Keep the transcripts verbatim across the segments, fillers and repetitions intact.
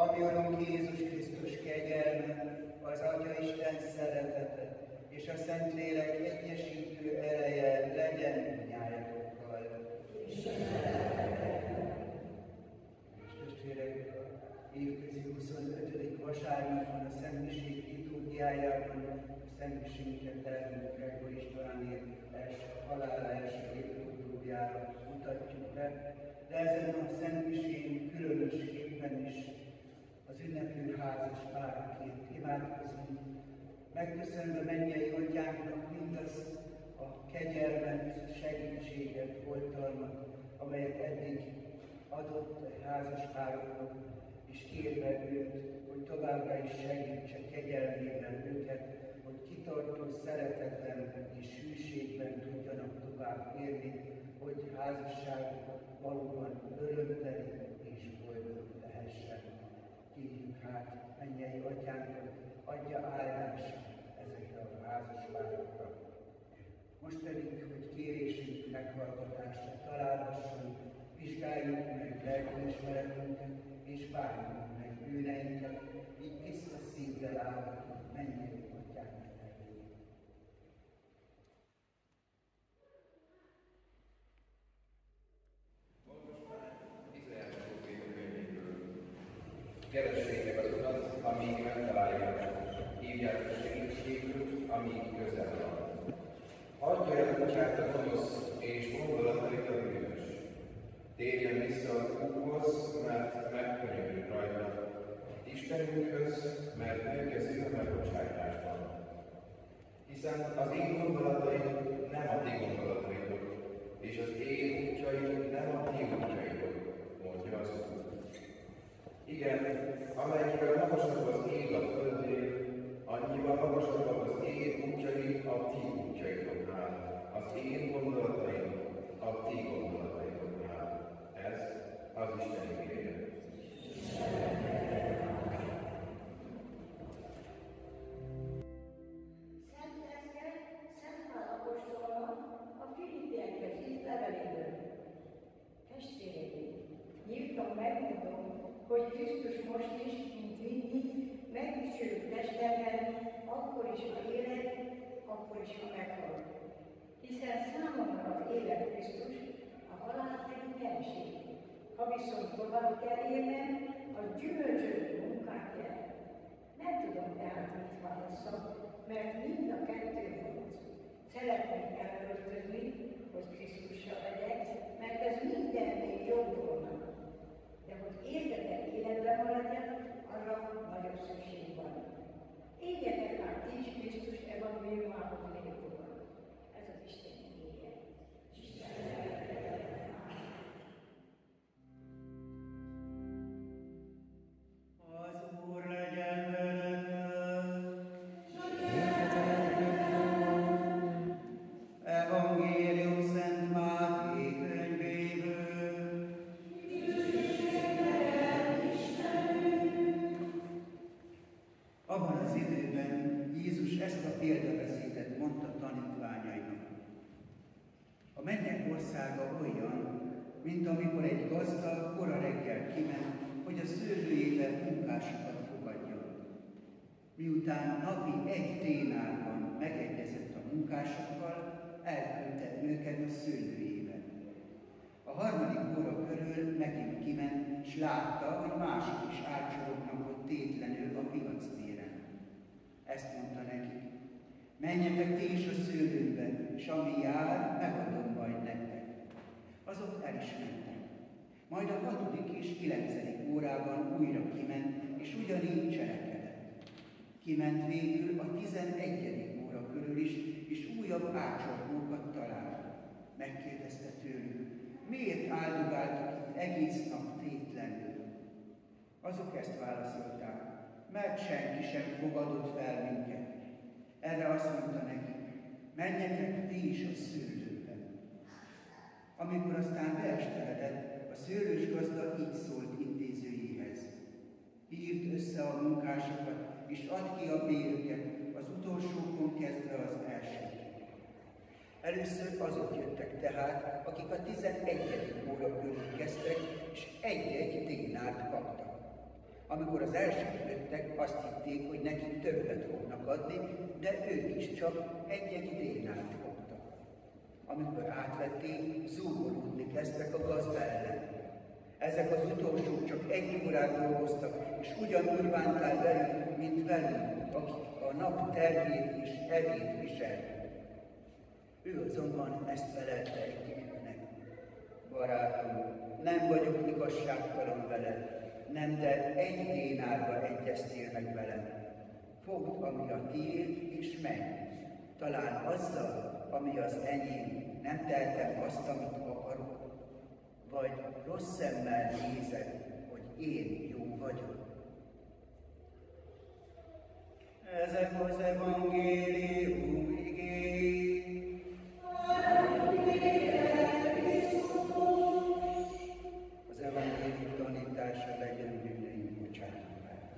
ami Urunk Jézus Krisztus kegyelme, az Atya Isten szeretete és a Szentlélek egyesítő ereje legyen mindnyájatokkal. És testvérek, évközi huszonötödik vasárnapon a Szentmiség liturgiájában a Szentmisénket elmúlt Gregor Istvánért első halála első évfordulójára mutatjuk be, de ezen a Szentmisén különösképpen is az ünneplő házas párokért imádkozunk, megköszönve mennyei Atyánknak mindazt a kegyelmet, segítséget, oltalmat, amelyet eddig adott a házas pároknak, és kérve őt, hogy továbbra is segítse kegyelmében őket, hogy kitartó szeretetben és hűségben tudjanak tovább élni, hogy házasságuk valóban örömteli és boldog lehessen. Kérjük hát mennyei Atyánkat, adja áldást ezekre a házas párokra. Most pedig, hogy kérésünk meghallgatásra találhassunk, vizsgáljuk meg lelkiismeretünket, és várjunk meg bűneinket, így tiszta szívvel állunk mennyei Atyánk elé. Keressétek az Urat, amíg megtaláljátok, hívjátok segítségül, amíg közel van. Adja el útját a gonosz, és gondolatait a bűnös. Térjen vissza az Úrhoz, mert megkönyörül rajta, Istenünkhöz, mert ő kezű a megbocsátásban. Hiszen az én gondolataim nem a ti gondolataitok, és az én útjaim nem a ti útjaitok, mondja az Úr. Igen, amennyivel magasabb az ég a földnél, annyival magasabbak az én útjaim a ti útjaitoknál, az én gondolataim a ti gondolataitoknál. Ez az Isten igéje. Szent Eszter, Szent Pál apostolnak a Filippiekhez írt leveléből. Testvéreim, nyíltan megmondom, hogy Krisztus most is, mint mindig, megdicsőbb testemben, akkor is, ha élet, akkor is, ha meghal. Hiszen számomra az élet Krisztus, a halál pedig nyereség. Ha viszont tovább kell élnem, az gyümölcsöző munkát jelent. Nem tudom tehát, mit válasszak, mert mind a kettő volt. Szeretnék elköltözni, hogy Krisztussal legyek, mert ez mindennél jobb volna. De hogy érdekel életben maradjak, arra nagyobb szükség van. Éljetek már ti is Krisztus evangéliumához méltóan. Ez az Isten igéje. Az Úr legyen veletek! Evangélium Szent Máté könyvéből. Abban az időben Jézus ezt a példabeszédet mondta tanítványainak. A mennyek országa olyan, mint amikor egy gazda kora reggel kiment, hogy a szőlőjében munkásokat fogadjon. Miután napi egy dénárban megegyezett a munkásokkal, elküldte őket a szőlőjébe. A harmadik óra körül megint kiment, s látta, hogy mások is átcsorognak ott tétlenül a piactéren. Ezt mondta nekik: menjetek ti is a szőlőbe, s ami jár, megadom majd nektek. Azok el is mentek. Majd a hatodik és kilencedik órában újra kiment, és ugyanígy cselekedett. Kiment végül a tizenegyedik óra körül is, és újabb átcsorgókat talált. Megkérdezte tőlük: miért áldogáltak itt egész nap tétlenül? Azok ezt válaszolták: mert senki sem fogadott fel minket. Erre azt mondta nekik: menjetek ti is a szőlőbe. Amikor aztán beesteledett, a szőlős gazda így szólt intézőjéhez: hívd össze a munkásokat, és add ki a bérüket, az utolsókon kezdve az elsőt. Először azok jöttek tehát, akik a tizenegyedik óra körül kezdtek, és egy-egy dénárt kaptak. Amikor az elsők jöttek, azt hitték, hogy nekik többet fognak adni, de ők is csak egy-egy dénárt fogtak. Amikor átvették, zúgolódni kezdtek a gazda ellen. Ezek az utolsók csak egy órát dolgoztak, és ugyanúgy bántál velük, mint velünk, akik a nap terhét és evét viselték. Ő azonban ezt felelte egyiküknek: barátom, nem vagyok igazságtalan veled, nem, te egy dénárba egyeztél meg velem. Fogd, ami a tiéd, és menj. Talán azzal, ami az enyém, nem teltem azt, amit akarok, vagy rossz szemmel nézed, hogy én jó vagyok. Ezek az evangélium igéi. Az evangélium tanítása legyen bűneink bocsánatára.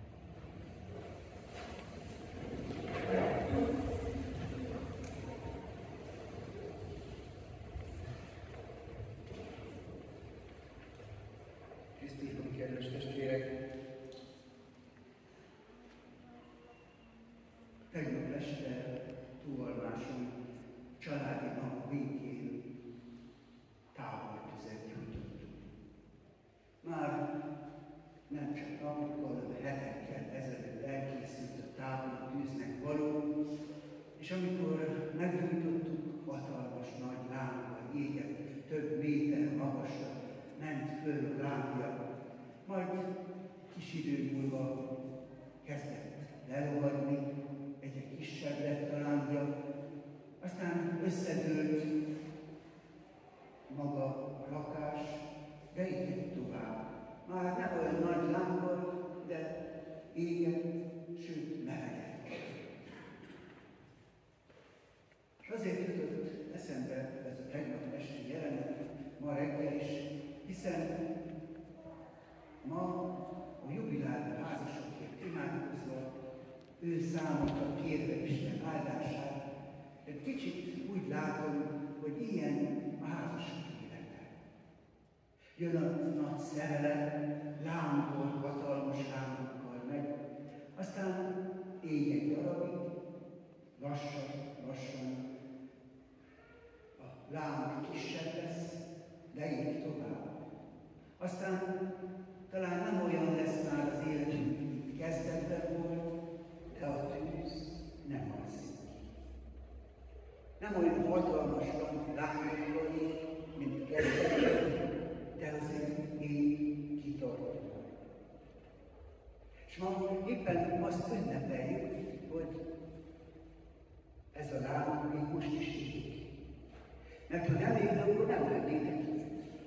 Krisztusban, kedves testvérek! Tegnap este túlvalláson családi nap végén távoltüzet gyújtottunk. Már nem csak napokkal, hanem hetekkel ezelőtt elkészült a távoltűznek való, és amikor meggyújtottuk, hatalmas nagy lámpa égett, több méter magasra ment föl a lámpja, majd kis idő múlva kezdett lerohadni, egyre kisebb lett a lámpja, aztán összedőlt maga a lakás, de égett tovább. Már nem olyan nagy lámpa, de égett, sőt melegett. És azért jutott eszembe ez a tegnap esti jelenet, ma reggel is, hiszen ma a jubiláló házasokért imádkozva, ő számukra kérve Isten áldását, egy kicsit úgy látom, hogy ilyen a házasok élete. Jön a nagy szerelem, lángol, hatalmas lángokkal megy, aztán ég egy darabig, lassan, lassan a láng kisebb lesz, de ég tovább. Aztán talán nem olyan lesz már az életünk, mint kezdetben volt, de a tűz nem alszik. Nem olyan hatalmasan lángokkal ég, mint kezdetben, de azért még kitartó. És ma éppen azt ünnepeljük, hogy ez a láng még most is ég. Mert ha nem égne, akkor nem lennének itt.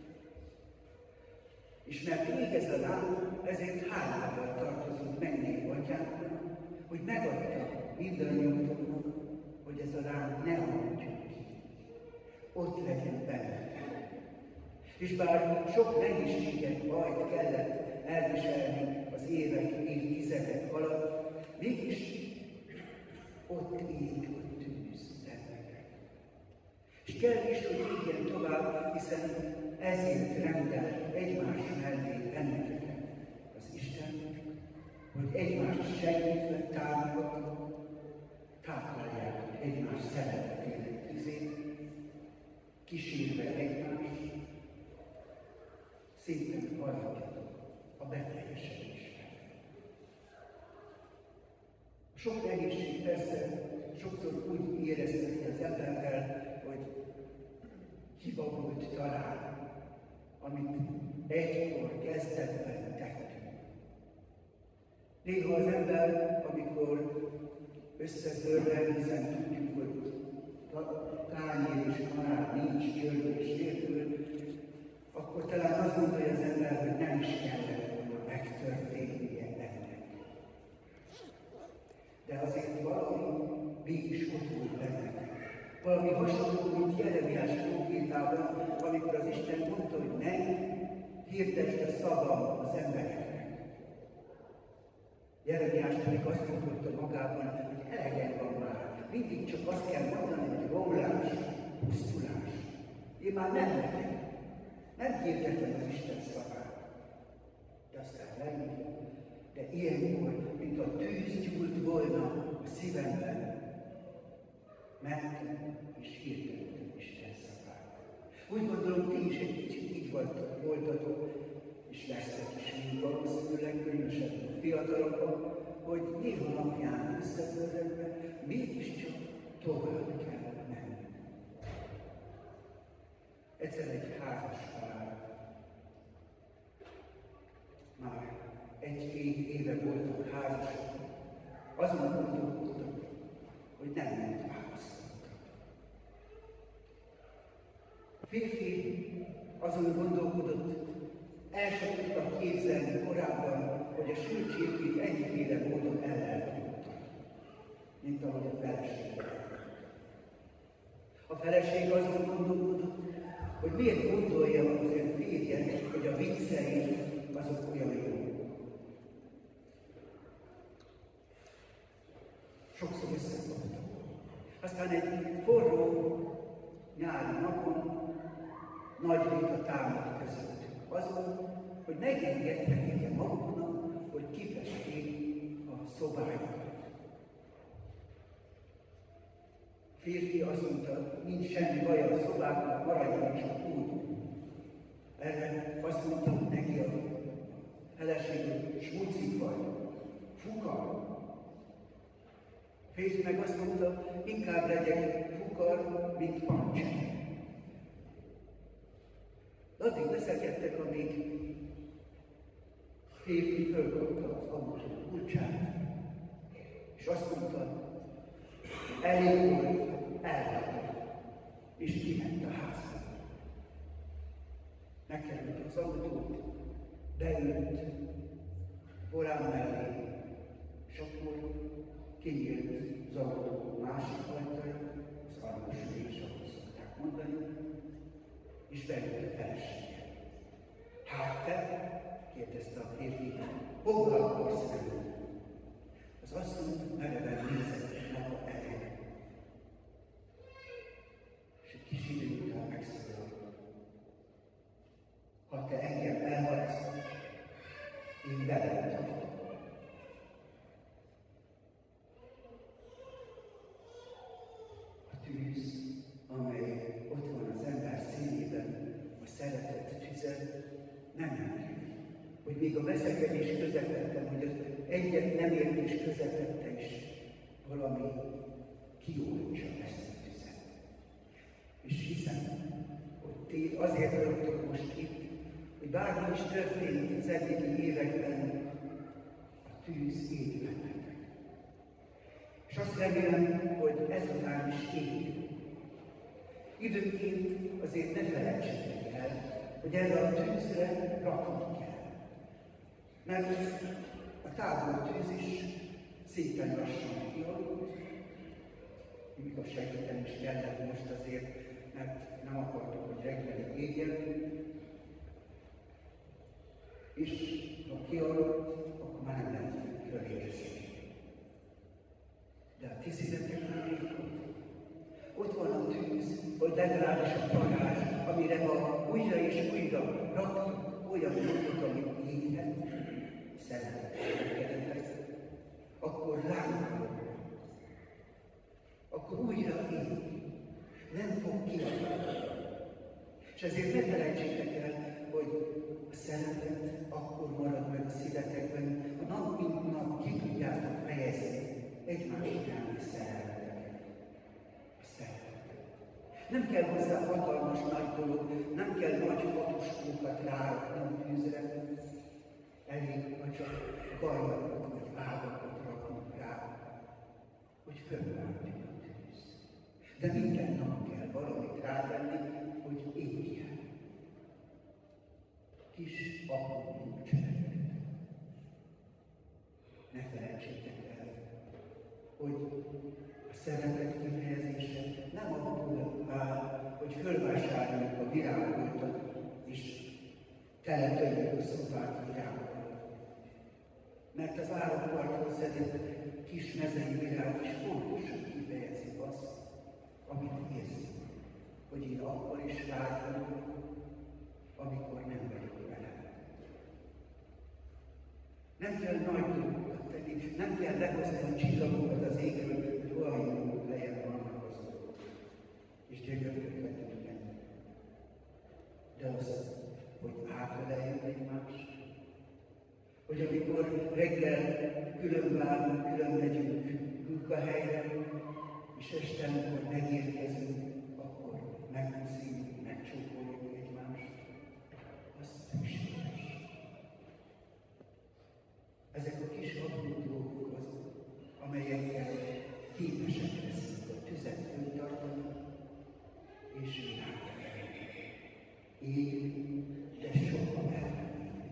És mert ég ez a láng, ezért hálával tartozunk mennyei atyánknak, hogy megadta mindannyiunknak, hogy ez a láng ne alakuljon ki. Ott legyen benne. És bár sok nehézséget, bajt kellett elviselni az évek, évtizedek alatt, mégis ott ég, ott tűz benne. És kell is, hogy égjen tovább, hiszen ezért rendelt egymás mellé benneteket az Isten, hogy egymást segítve, támogatva, táplálják egymás szeretetének tüzét, kísérve egymást, szépen haladjatok a beteljesedésre. Sok nehézség persze sokszor úgy érezteti az emberrel, hogy hiba volt talán, amit egykor kezdetben tettünk. Néha az ember, amikor összezörrel, hiszen tudjuk, hogy tányér és kanál nincs györgés nélkül, akkor talán azt gondolja az ember, hogy nem is kellett volna megtörténnie ennek. De azért valami mégis ott volt benne. Valami hasonló, mint Jeremiás prófétában, amikor az Isten mondta, hogy menj, hirdesd a szavam az embereknek. Jeremiás pedig azt gondolta magában, hogy elegen van már. Mindig csak azt kell mondani, hogy romlás, pusztulás. Én már nem megyek. Nem hirdetem az Isten szavát. De aztán leülj, ilyenkor, mint a tűz gyúlt volna a szívemben, mentem és hirdettem Isten szavát. Úgy gondolom, ti is egy kicsit így voltatok, és lesztek is így valószínűleg, különösen a fiatalokban, hogy néha napján összezörögve, mégiscsak tovább kell menni. Egyszer egy házas pár, már egy-két éve voltak házasok, azon gondolkodtak, hogy nem ment választottak. A férfi azon gondolkodott, el sem tudta képzelni korábban, hogy a sült csirkét ennyiféle módon el lehet jutni, mint ahogy a feleség. A feleség azon gondolkodott, hogy miért gondolja az ön férje, hogy a viccei azok olyan jók. Sokszor összekaptak. Aztán egy forró nyári napon nagy vita támad között. Azon, hogy megengedhetik-e maguknak, hogy kifesték a szobájukat. A férfi azt mondta, nincs semmi baj a szobáknak, maradjon csak úgy. Erre azt mondta neki a feleség, hogy smucik vagy, fukar. A férfi meg azt mondta, inkább legyek fukar, mint pancsi. Addig veszekedtek, amíg a férfi fölkapta az autó kulcsát, és azt mondta, elég volt, elhagyta, és kiment a házba. Megkerült az autót, beült volán mellé, és akkor kinyílt az autó másik ajtaja, az aranyos, ahogy szokták mondani, és beült a felesége. Hát te? Kérdezte a férfi, hova akarsz menni? Az asszony mereven nézett maga elé. És egy kis idő után megszólalt. Ha te engem elhagysz, én veled tartom. A tűz, amely ott van az ember szívében, a szeretet tüze, nem engedi, hogy még a veszekedés közepette, hogy az egyet nem értés közepette is valami kioltsa ezt a tüzet. És hiszem, hogy ti azért vagytok most itt, hogy bármi is történt az eddigi években, a tűz ég bennetek. És azt remélem, hogy ezután is ég. Időnként azért ne felejtsétek el, hogy erre a tűzre rakni kell. Mert a távoló tűz is szépen lassan kialakult. Igazságügyben is kellett most azért, mert nem akartuk, hogy reggelig égjen. És ha kialakult, akkor már nem lehet fölérzni. De a ti szívetekben még ott. Ott van a tűz, vagy legalábbis a parázs, amire ha újra és újra rakjuk olyan dolgot, amit éghet, szeretettel, akkor lángol, akkor újra ég, nem fog kiadni. És ezért ne felejtsétek el, hogy a szeretet akkor marad meg a szívetekben, a nap mint nap ki tudjátok fejezni egymás utáni szereteteket. A szeretet. Nem kell hozzá hatalmas nagy dolog, nem kell nagy fotóskókat rárakni a tűzre. Elég, ha csak gajakat vagy ágakat rakunk rá, hogy fölváltjuk a tűz. De minden nap kell valamit rátenni, hogy égjen. Kis apró cselekedet. Ne felejtsétek el, hogy a szeretet kifejezése nem abból áll, hogy fölvásároljuk a virágokat, és teletöljük a szobát virágokat. Mert az árokparton szedett kis mezei virág is pontosan kifejezi azt, amit érzik, hogy én akkor is rád vagyok, amikor nem vagyok vele. Nem kell nagy dolgokat tenni, nem kell lehozni a csillagokat az égről, hogy olyan jó helyen vannak az dolgok. És gyönyörűeket tudni. De az, hogy átöleljük egymást, hogy amikor reggel külön várunk, külön megyünk munkahelyre, és este, amikor megérkezünk, akkor megpuszítunk, megcsókoljuk egymást. Az szükséges. Ezek a kis apró dolgok azok, amelyekkel képesek leszünk a tüzet föltartani, és világra élni, de soha elmenni.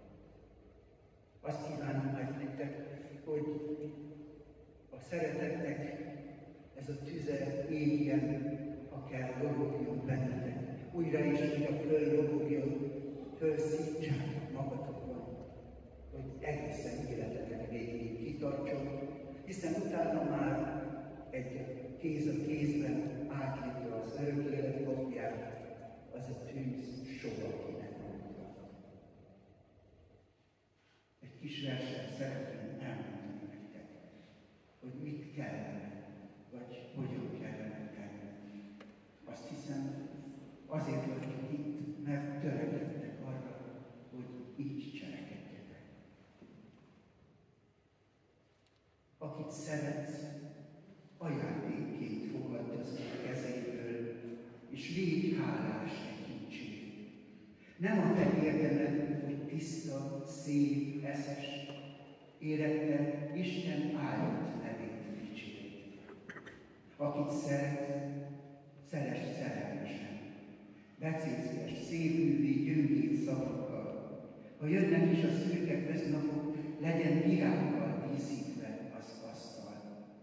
Azt kívánom meg nektek, hogy a szeretetnek ez a tüze égjen, ha kell, lobogjon bennetek. Újra is, hogyha föl lobogjon, fölszítsátok magatokon, hogy egészen életetek végéig kitartson, hiszen utána már egy kéz a kézben átírja az örök élet lapját, az a tűz soha ki nem mondta. Egy kis verset szeretném elmondani nektek, hogy mit kellene, vagy hogyan kellene tenni. Azt hiszem, azért vagytok itt, mert törekedtek arra, hogy így cselekedjetek. Akit szeretsz, ajándékként fogadd az ő kezéből, és légy hálás nekik. Nem a te érdemed, hogy tiszta, szép, eszes, éretted Isten áldott nevét dicsérj. Akit szeret, szeress szerelmesen, becézkes, szépművi, gyöngéd szavakkal. Ha jönnek is a szürke köznapok, legyen virággal díszítve az asztal.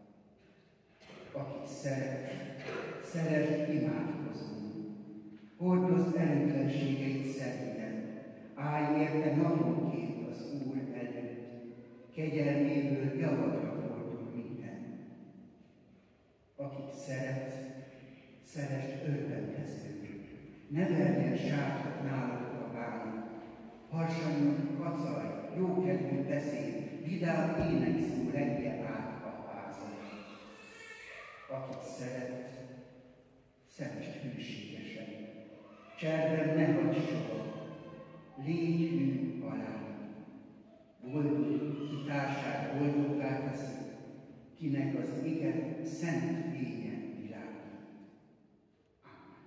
Akit szeret, szeresd imádkozóul. Hordozd előtlenségeit szerint, állj érte naponként az Úr előtt, kegyelméből javadra fordul minden. Akit szeret, szeresd örvendezőül, ne verjen sátrat nálad a bánat, harsanyod, kacaj, jókedvű beszéd, vidám énekszó regje át a házat. Akit szeret, szeresd hűségesen, cserben ne hagyd soha, légy hű alá. Boldog, ki társát boldoggá teszi, kinek az ige szent fényen világít. Amen.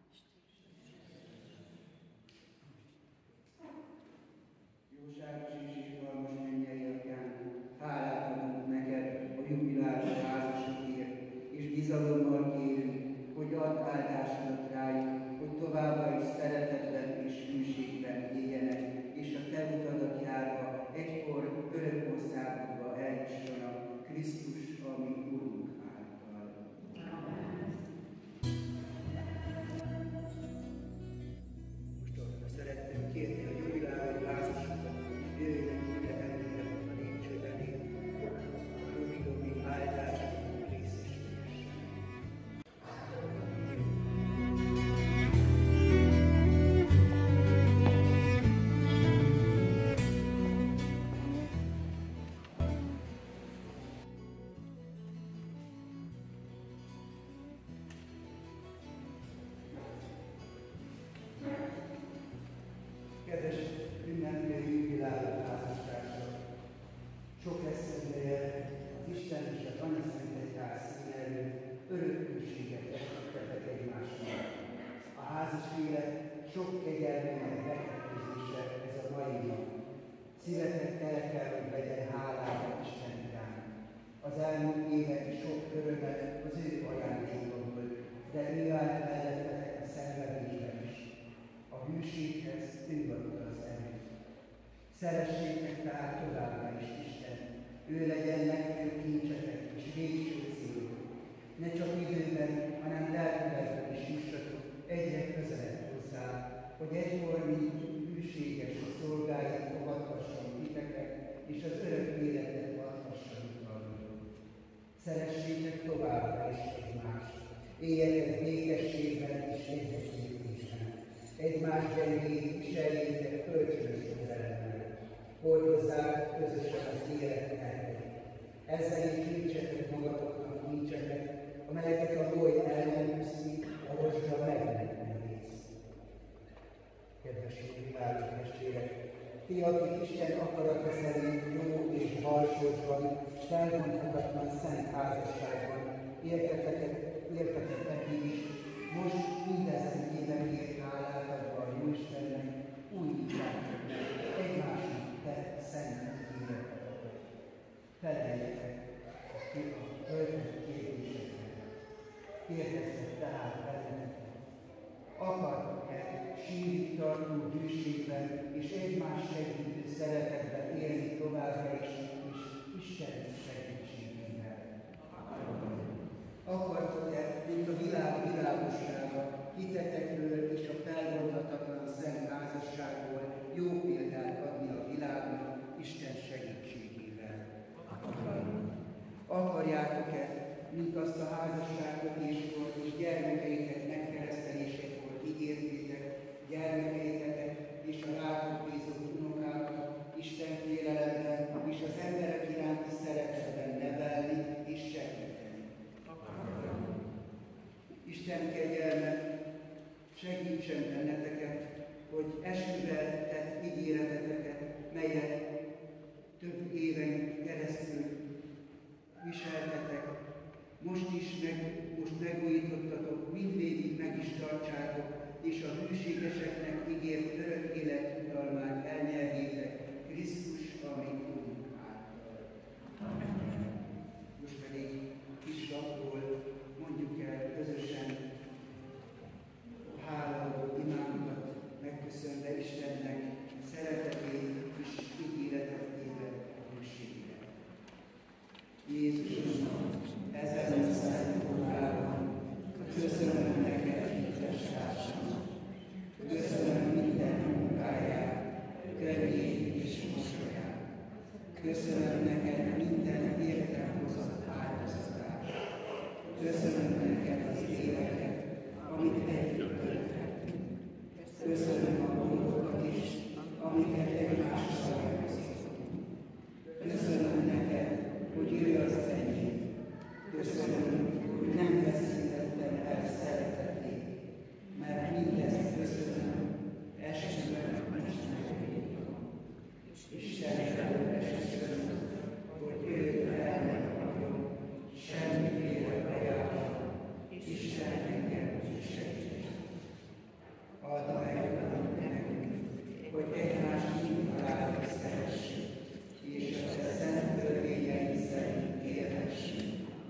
Jóságos és irgalmas mennyei Atyám, hálát adunk neked a jubiláros házasokért, és bizalommal kérünk, hogy add áldásodat rájuk, hogy továbbra is szeretetben és hűségben éljenek, és a te utadat járva egykor örök országodba eljussanak Krisztus, a mi Urunk által. Most arra szeretném kérni a jubilári házasokat, hogy jöjjenek ide előre a lépcső elé, a jubilói áldásokon részesüljenek. Kedves ünnepélő jubiláló házastársak! Sok eszembe az Isten és az Anya Szent Egyház színe előtt örökülséget estettetek egymásnak. A házas élet sok kegyelmének megkötözése ez a mai nap. Szívetek tele kell, hogy legyen hálára Isten iránt. Az elmúlt évek sok örömet az ő ajándéka volt, de ő állt mellettetek a szenvedésben is. A hűséghez ő adta az erőt. Szeressétek tehát továbbra is Isten, ő legyen legfőbb kincsetek és végső célok. Ne csak időben, hanem lelkilegben is jussatok egyre közelebb hozzá, hogy egykor mint hűséges szolgáit fogadhasson titeket, és az örök életet adhasson utalni. Szeressétek továbbra is egymást, éljetek békességben és egyetértésben. Egymás gyengét viseljétek kölcsönös közelemmel. Hordozzák közös Ezzel is kétsetek magatoknak nincsenek, amelyeket a goly ellenőszi, a rozsda meg nem néz. Kedves világos testvérek, ti, akik Isten akarata szerint jó és balsósban, felmondhatatlan szent házasságban, érteteket, értetek eddig is, most mindezen évekért hálát adva a Jóistennek, újítjátok meg egymásnak tett szent életeket. Feleljetek a földet kérdésekre. Kérdeztek tehát bennetek. Akartok-e sírig tartó bűségben és egymás segítő szeretetben élni továbbra is, és Isten segítségével? Akartok-e, mint a világ világossága, hitetekről és a felmondhatatlan szent házasságból jó példát adni a világnak Isten segítségével? Akarjátok-e, mint azt a házasságkötéskor és gyermekeiket megkeresztelésekor ígértétek, gyermekeiteket és a rátok bízott unokákat Isten félelemben és az emberek iránti szeretetben nevelni és segíteni? Isten kegyelme segítsen benneteket, hogy esküvel tett ígéreteteket, melyet több éven keresztül viseltetek, most is meg, most megújítottatok, mindvégig meg is tartsátok, és a hűségeseknek ígért örök élet jutalmát elnyerjétek Krisztus, a mi Urunk által. Most pedig kis lapról mondjuk el közösen a hálaadó imánkat, megköszönve Istennek szeretetét és ígéretetében a hűségére. Jézusom, ezen a szent órában köszönöm neked, hites társam, köszönöm minden munkáját, könnyét és mosolyát, köszönöm neked minden értem hozott áldozatát, köszönöm neked az életet, amit együtt tölthettünk, köszönöm a dolgokat is, amiket egymással megosztottunk, köszönöm neked, hogy ő az enyém, köszönöm, hogy nem veszítettem el szeretetét, mert mindezt köszönöm, esküvően most megvédom. Istenre esküszöm, hogy őt el nem hagyom, semmiféle bajával, Isten engem is segít. Add meg nekünk, hogy egymást mindvállalni szeressük, és a te szent törvényeid szerint élhessünk.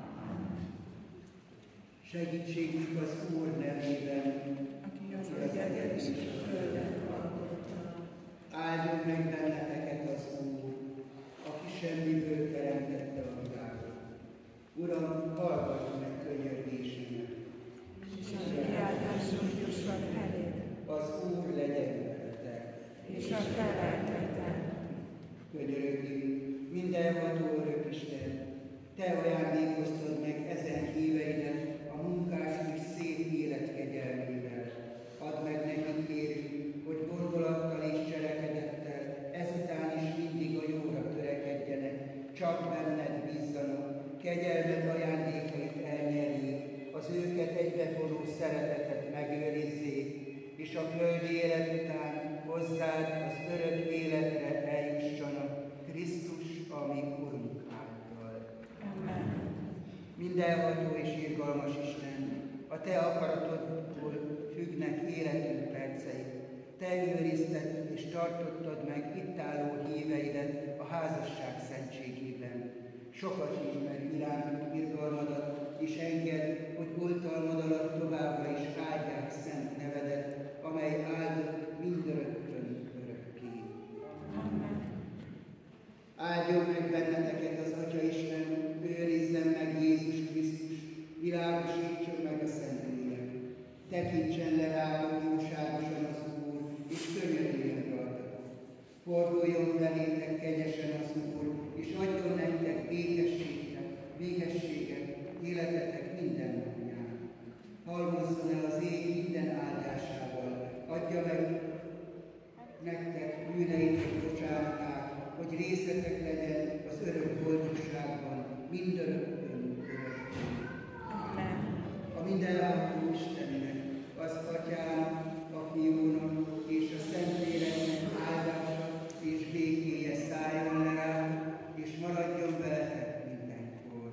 Segítségük az Úr nevében, aki az egyedet és a földet alkotta. Áldjon meg benneteket az Úr, aki semmiből teremtette a világot. Uram, hallgass meg könyörgésemet. És a kiáltásom jusson eléd. Az Úr legyen veletek. És a feleltetek. Könyörögjünk, mindenható örök Isten, te ajándékoztad meg ezen híveidet a munkás és szép élet kegyelmével. Add meg nekik, kérünk, hogy gondolattal és cselekedettel ezután is mindig a jóra törekedjenek, csak benned bízzanak, kegyelmed ajándékait elnyerjék, az őket egybefonó szeretetet megőrizzék, és a földi élet után hozzád az örök életre eljussanak, Krisztus, a mi Urunk által. Amen. Mindenható és irgalmas Isten, a te akaratodból függnek életünk percei. Te őrizted és tartottad meg itt álló híveidet a házasság szentségében. Sokasítsd meg irántuk irgalmadat, és engedd, hogy oltalmad alatt továbbra is áldják szent nevedet, amely áldott mindörökkön örökké. Amen. Áldjon meg benneteket az Atya Isten, őrizzen meg Jézus Krisztus, világosítson meg a Szentlélek. Tekintsen le rátok jóságosan az Úr, és könyörüljön rajtatok. Forduljon felétek kegyesen az Úr, és adjon nektek békességet, békességet életetek minden napján. Halmozzon el az ég minden áldásával, adja meg nektek bűneitek bocsánatát, hogy részetek legyen az örök boldogságban, mindörökkön örökké. Amen. A mindenlátó Istennek, az Atyának, a Fiúnak és a Szentléleknek áldása és békéje szálljon le rá, és maradjon veletek mindenkor.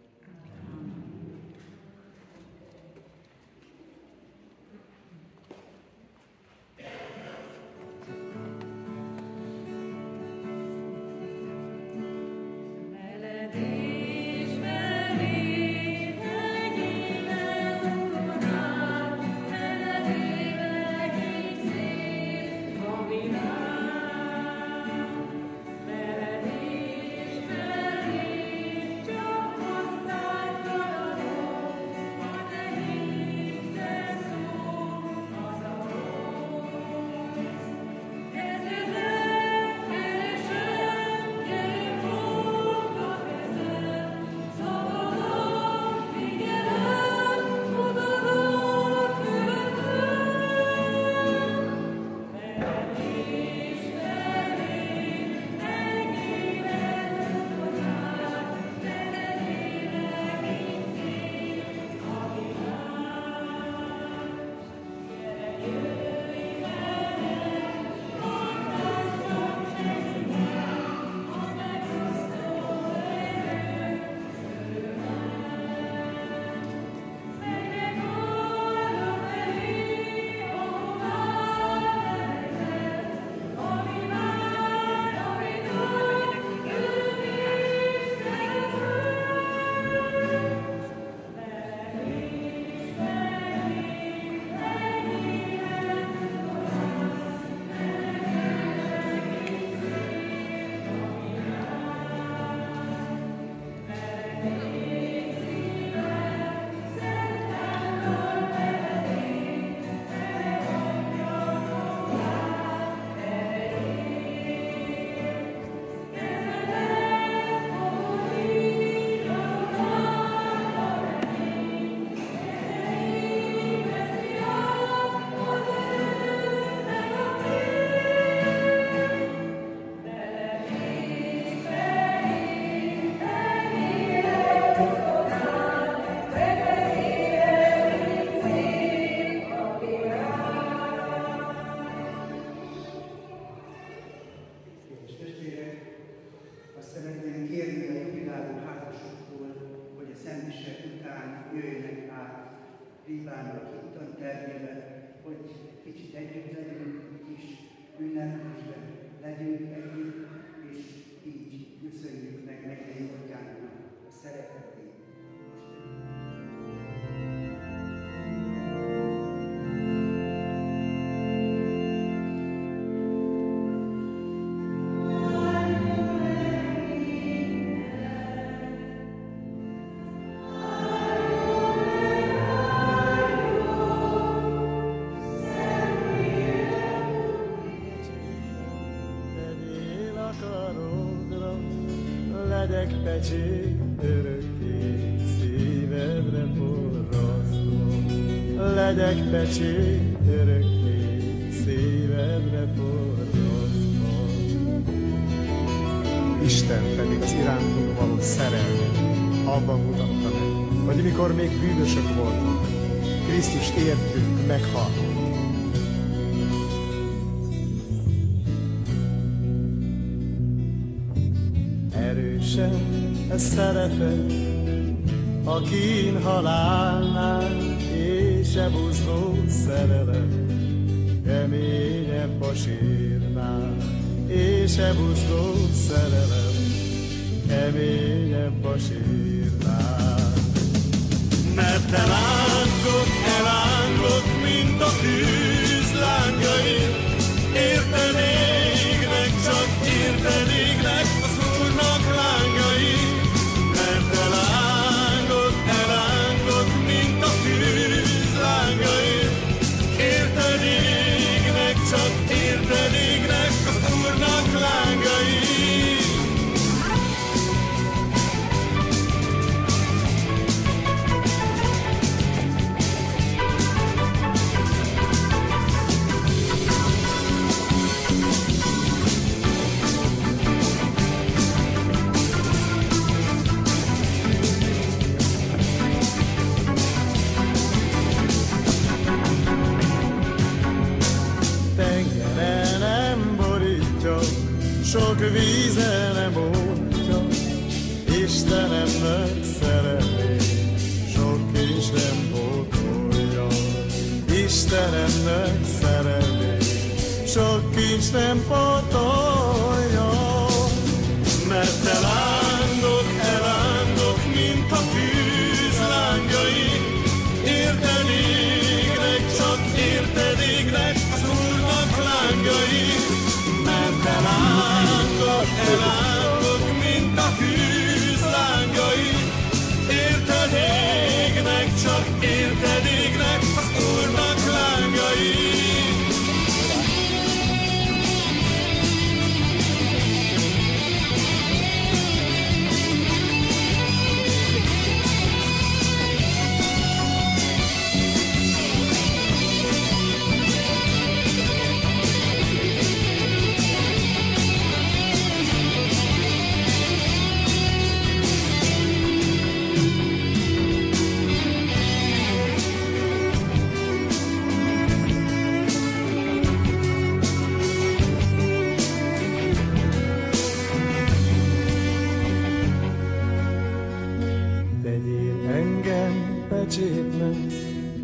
Libánnak hittan termébe, hogy kicsit együtt legyünk, kis ünnepésben legyünk együtt, és így köszönjük meg Mennyei Atyánknak a szeretetét. Pecsé örökké szívedre forrasztva, legyek pecsé örökké szívedre forrasztva. Isten pedig az irántunk való szerelmet abban mutatta meg, hogy mikor még bűnösök voltunk, Krisztus értünk meghalt. Erősen ez szeretet, a kín halálnál, és e buzdó szerelem, keményebb a sírnál, és e buzdó szerelem, keményebb a sírnál. Mert te lángod, elángod, mint a tűz lángjai, érted égnek, csak érted égnek az Úrnak lángjai. Mert te lángod, elángod, mint a tűz lángjai, érted égnek, csak érted égnek az Úrnak lángjai. vízzel nem oltja, Istenemnek szerelmény, sok kincs nem pótolja. Istenemnek szerelmény, sok kincs nem pótolja. Mert te lángok, elángok, mint a tűz lángjai, érted égnek, csak érted égnek az Úrnak lángjai. Mert te lángok, elángok, mint a tűz lángjai, érted égnek, csak érted égnek az Úrnak lángjai.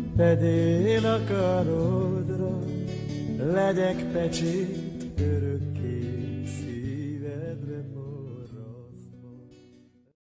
Tegyél a karodra, legyek pecsét örökké.